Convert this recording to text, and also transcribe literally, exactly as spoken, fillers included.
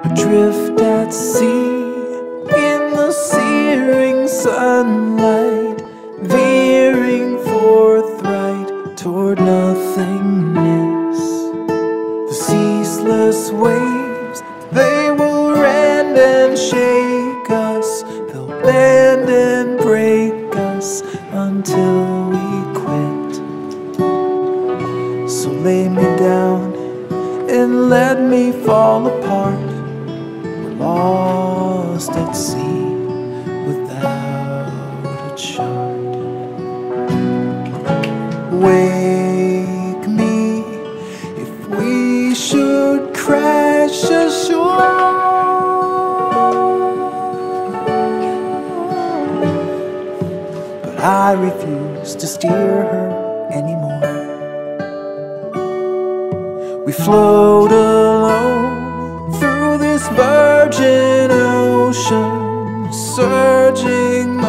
adrift at sea in the searing sunlight, veering forthright toward nothingness. The ceaseless waves, they will rend and shake us, they'll bend and break us until we quit. So lay me down and let me fall apart. We're lost at sea without a chart. Wake me if we should crash ashore. But I refuse to steer her anymore. We float alone through this virgin ocean, surging